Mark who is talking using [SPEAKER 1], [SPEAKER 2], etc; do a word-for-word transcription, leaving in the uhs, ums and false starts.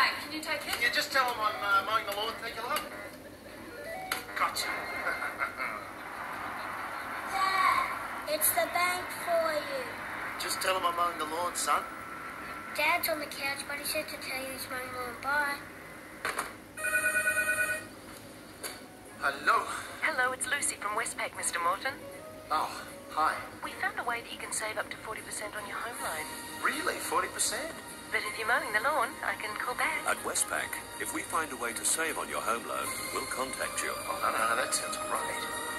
[SPEAKER 1] bank. Can you take it?
[SPEAKER 2] Can you just tell him I'm uh, mowing the lawn, thank you, love? Gotcha.
[SPEAKER 3] Dad, it's the bank for you.
[SPEAKER 2] Just tell him I'm mowing the lawn, son.
[SPEAKER 3] Dad's on the couch, but he said to tell you he's mowing the lawn. Bye.
[SPEAKER 2] Hello.
[SPEAKER 4] Hello, it's Lucy from Westpac, Mister Morton.
[SPEAKER 2] Oh, hi.
[SPEAKER 4] We found a way that you can save up to forty percent on your home loan.
[SPEAKER 2] Really? forty percent?
[SPEAKER 4] But if you're mowing the lawn, I can call back.
[SPEAKER 5] At Westpac, if we find a way to save on your home loan, we'll contact you.
[SPEAKER 2] Oh, no, no, no, that sounds great.